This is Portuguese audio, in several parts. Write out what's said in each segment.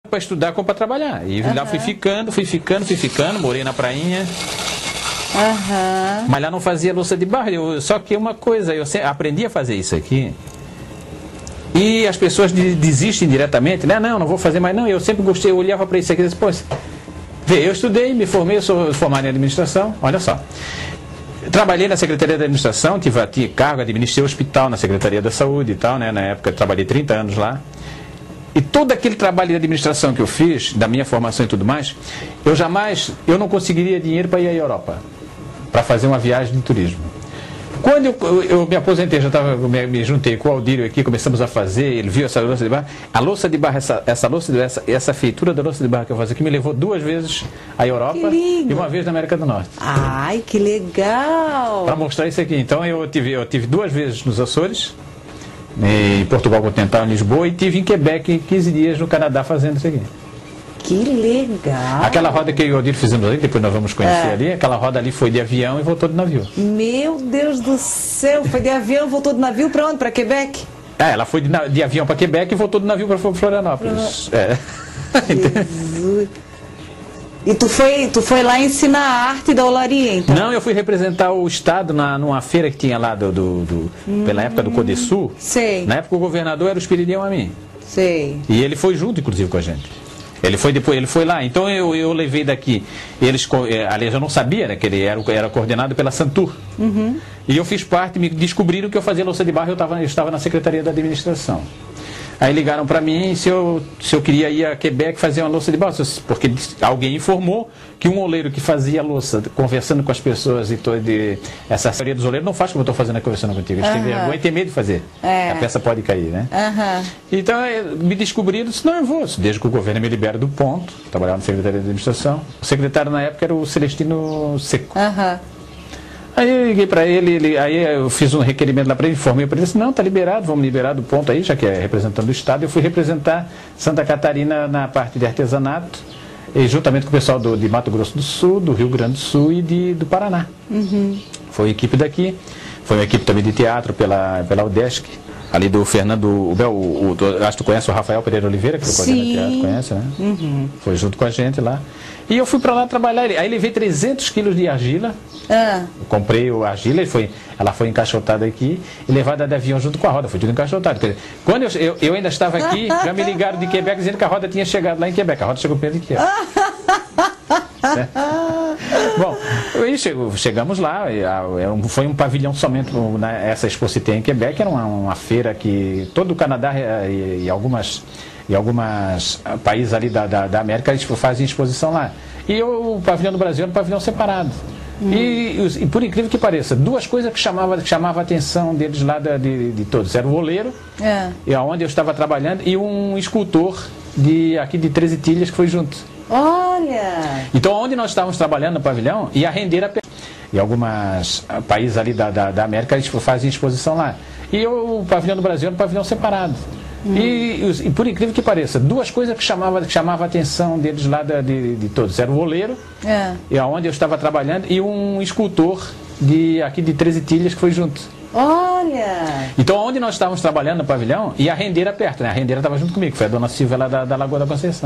para estudar como para trabalhar. E lá fui ficando, morei na prainha. Mas lá não fazia louça de barro. Só que uma coisa, eu aprendi a fazer isso aqui. E as pessoas desistem diretamente, né? Não vou fazer mais não. Eu sempre gostei, eu olhava para isso aqui e disse, pô, vê, eu estudei, me formei, eu sou formado em administração, olha só. Trabalhei na Secretaria da Administração, tive cargo, administrei o hospital na Secretaria da Saúde e tal, né? Na época eu trabalhei 30 anos lá. E todo aquele trabalho de administração que eu fiz, da minha formação e tudo mais, eu não conseguiria dinheiro para ir à Europa, para fazer uma viagem de turismo. Quando eu me aposentei, me juntei com o Aldírio aqui, começamos a fazer, ele viu essa louça de barro. A louça de barro, essa feitura da louça de barro que eu faço aqui me levou 2 vezes à Europa e 1 vez na América do Norte. Ai, que legal! Para mostrar isso aqui. Então eu tive 2 vezes nos Açores, em Portugal Continental, em Lisboa, e tive em Quebec 15 dias no Canadá fazendo isso aqui. Que legal! Aquela roda que eu e o Aldírio fizemos ali, depois nós vamos conhecer ali, aquela roda ali foi de avião e voltou de navio. Meu Deus do céu, foi de avião, voltou de navio para onde? Para Quebec? Ela foi de avião para Quebec e voltou de navio para Florianópolis. Jesus. E tu foi lá ensinar a arte da olaria, então? Não, eu fui representar o estado numa feira que tinha lá pela época do Codesul. Sei. Na época o governador era o Espiridião Amin. Sei. E ele foi junto, inclusive, com a gente. Ele foi lá. Então eu levei daqui. Aliás, eu não sabia, né, que ele era coordenado pela Santur. E eu fiz parte, me descobriram que eu fazia louça de barro, eu estava na Secretaria da Administração. Aí ligaram para mim se eu queria ir a Quebec fazer uma louça de barro, porque alguém informou que um oleiro que fazia louça, conversando com as pessoas essa teoria dos oleiros não faz como eu estou fazendo aqui conversando contigo. Eles têm vergonha e têm medo de fazer. A peça pode cair, né? Então me descobriram, disse, não, eu vou, desde que o governo me libera do ponto, trabalhava na Secretaria de Administração. O secretário na época era o Celestino Seco. Aí eu liguei para ele, aí eu fiz um requerimento lá para ele, informei para ele, disse, não, está liberado, vamos liberar do ponto aí, já que é representando o Estado. Eu fui representar Santa Catarina na parte de artesanato, e juntamente com o pessoal de Mato Grosso do Sul, do Rio Grande do Sul e do Paraná. Foi a equipe daqui, foi uma equipe também de teatro pela UDESC, ali do Fernando, acho que tu conhece o Rafael Pereira Oliveira, que foi coordenador de teatro, conhece, né? Foi junto com a gente lá. E eu fui para lá trabalhar, aí levei 300 quilos de argila, comprei a argila, ela foi encaixotada aqui e levada de avião junto com a roda, foi tudo encaixotado. Quer dizer, quando eu ainda estava aqui, já me ligaram de Quebec dizendo que a roda tinha chegado lá em Quebec, a roda chegou perto de Quebec. Bom, aí chegamos lá, foi um pavilhão somente, essa Expo Cité em Quebec, era uma feira que todo o Canadá e algumas países ali da América fazem exposição lá. E o pavilhão do Brasil era um pavilhão separado. E por incrível que pareça, 2 coisas que chamavam a atenção deles lá de todos. Era o oleiro, e onde eu estava trabalhando, e um escultor aqui de 13 Tilhas que foi junto. Olha! Então, onde nós estávamos trabalhando no pavilhão, ia render a... E alguns países ali da América fazem exposição lá. E o pavilhão do Brasil era um pavilhão separado. E por incrível que pareça, 2 coisas que chamavam a atenção deles lá de todos. Era o oleiro, e onde eu estava trabalhando, e um escultor aqui de 13 Tilhas que foi junto. Olha! Então, onde nós estávamos trabalhando no pavilhão, e a rendeira perto, né? A rendeira estava junto comigo, foi a dona Silvia lá da Lagoa da Conceição.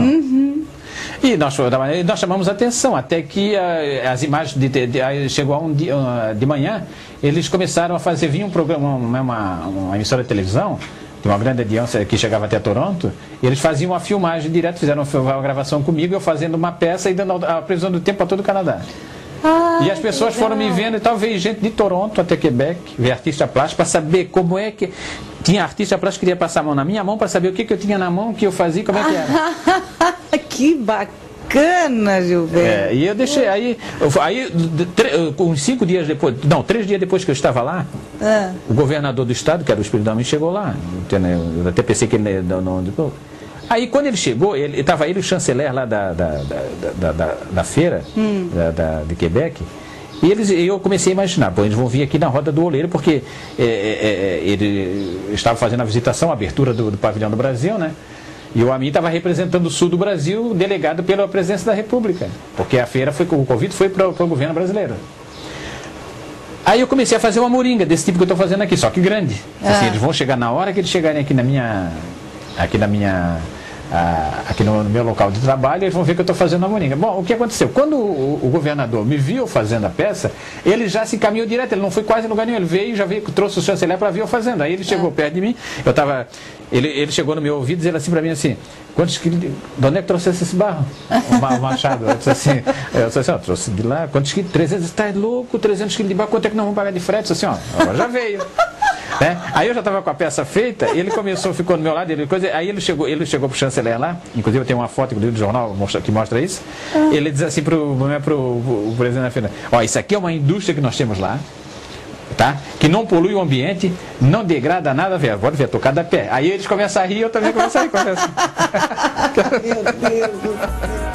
E nós chamamos a atenção, até que as imagens, chegou um dia de manhã, eles começaram a fazer, vinha um programa, uma emissora de televisão, de uma grande audiência que chegava até Toronto, e eles faziam uma filmagem direto, fizeram uma gravação comigo, eu fazendo uma peça e dando a previsão do tempo para todo o Canadá. E as pessoas foram me vendo e tal, veio gente de Toronto até Quebec, veio artista plástico, para saber como é que... Tinha artista plástico que queria passar a mão na minha mão para saber o que eu tinha na mão, o que eu fazia, como é que era. Que bacana, Gilberto. E eu deixei, aí uns 5 dias depois, não, 3 dias depois que eu estava lá, o governador do estado, que era o Espiridião Amin, chegou lá. Eu até pensei que ele não... Aí quando ele chegou, estava ele o chanceler lá da feira, de Quebec, e eu comecei a imaginar, eles vão vir aqui na roda do oleiro, porque ele estava fazendo a visitação, a abertura do pavilhão do Brasil, né? E o Amin estava representando o sul do Brasil, delegado pela presidência da República, porque a feira o convite foi para o governo brasileiro. Aí eu comecei a fazer uma moringa desse tipo que eu estou fazendo aqui, só que grande. Assim, eles vão chegar na hora que eles chegarem aqui na minha aqui no meu local de trabalho, eles vão ver que eu estou fazendo a moringa. Bom, o que aconteceu? Quando o governador me viu fazendo a peça, ele já se encaminhou direto, ele não foi quase em lugar nenhum, ele veio, já veio, trouxe o chanceler para ver eu fazendo. Aí ele chegou perto de mim, ele chegou no meu ouvido dizendo assim para mim assim, quantos quilos, de onde é que trouxe esse barro? O machado. Eu disse assim, eu trouxe de lá, quantos quilos? 300, está louco, 300 quilos de barro, quanto é que nós vamos pagar de frete? Eu disse assim, agora já veio. Aí eu já estava com a peça feita, ele ficou do meu lado, aí ele chegou para o chanceler lá, inclusive eu tenho uma foto do jornal que mostra isso, ele diz assim para o presidente da feira, isso aqui é uma indústria que nós temos lá, tá? Que não polui o ambiente, não degrada nada, pode ver, tocar da pé. Aí eles começam a rir, eu também começo a rir. Meu Deus do céu.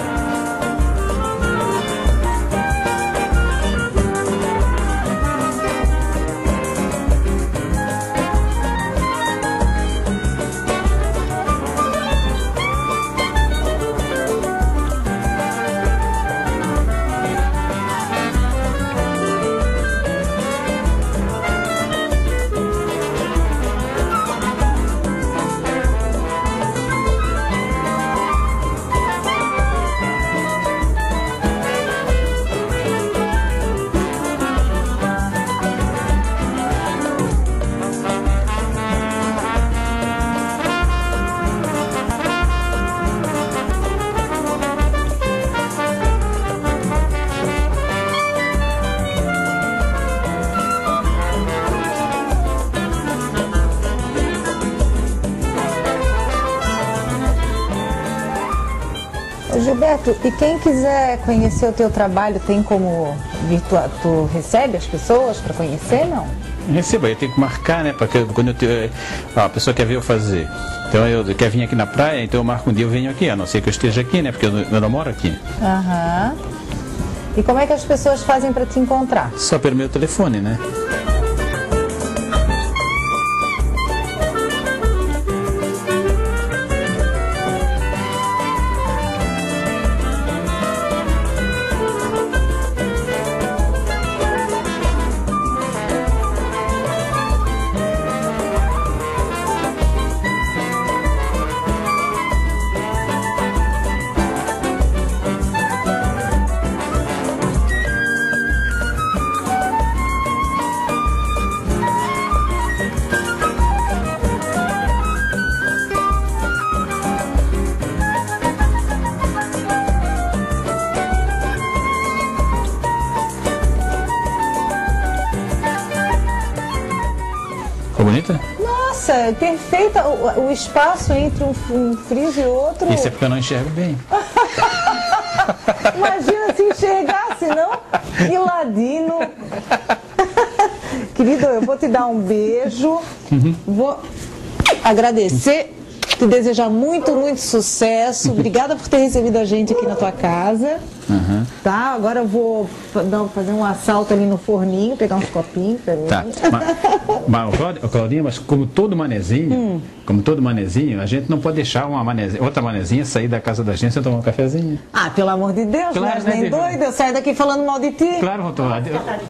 Gilberto, e quem quiser conhecer o teu trabalho, tem como virtual? Tu recebe as pessoas para conhecer, não? Recebo, eu tenho que marcar, né? Porque quando a pessoa quer ver eu fazer. Então eu quer vir aqui na praia, então eu marco um dia, eu venho aqui, a não ser que eu esteja aqui, né? Porque eu não moro aqui. Aham. E como é que as pessoas fazem para te encontrar? Só pelo meu telefone, né? Bonita? Nossa, perfeita o espaço entre um friso e outro. Isso é porque eu não enxergo bem. Imagina se enxergasse, não? E ladino. Querido, eu vou te dar um beijo. Vou agradecer, te desejar muito, muito sucesso. Obrigada por ter recebido a gente aqui na tua casa. Tá, agora eu vou fazer um assalto ali no forninho, pegar uns copinhos. Tá. Claudinha, mas como todo manezinho, a gente não pode deixar outra manezinha sair da casa da gente sem tomar um cafezinho. Ah, pelo amor de Deus, claro, mas nem doido, eu saio daqui falando mal de ti. Claro, doutor.